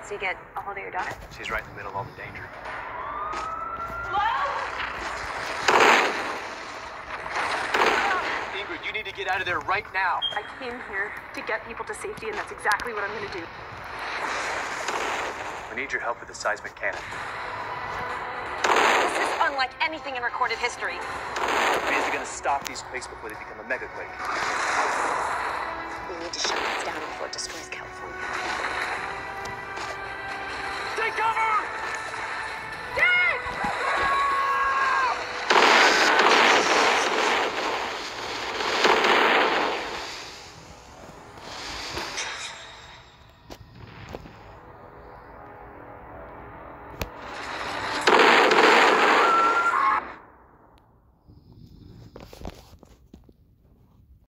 So you get a hold of your daughter? She's right in the middle of all the danger. Ingrid, you need to get out of there right now. I came here to get people to safety, and that's exactly what I'm going to do. We need your help with the seismic cannon. This is unlike anything in recorded history. We are going to stop these quakes before they become a megaquake. We need to shut this down before it destroys California. Take cover!